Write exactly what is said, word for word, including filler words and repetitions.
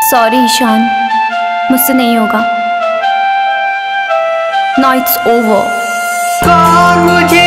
Sorry Ishan, मुझसे नहीं होगा। Now it's over. कौन मुझे